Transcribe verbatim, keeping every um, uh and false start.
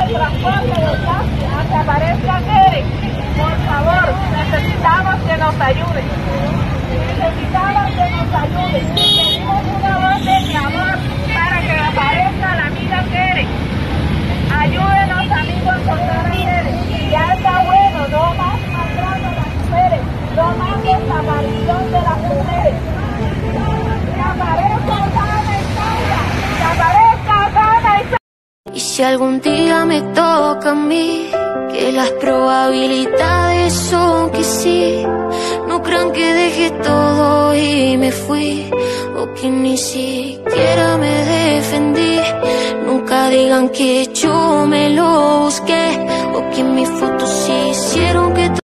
transporte de taxi a que aparezca Tere. Por favor, necesitamos que nos ayuden. Necesitamos que nos ayuden. Pedimos una voz de clamor para que aparezca la amiga Tere. Ayúdenos, amigos, a encontrar a Tere. Ya está bueno, no más maltrato a las mujeres, no más desaparición de las mujeres. Que aparezca sana y salva. Que aparezca sana y salva. Y si algún día me toca a mí, que las probabilidades son que sí. No crean que dejé todo y me fui, o que ni siquiera me defendí. Nunca digan que yo me lo busqué, o que mis fotos hicieron que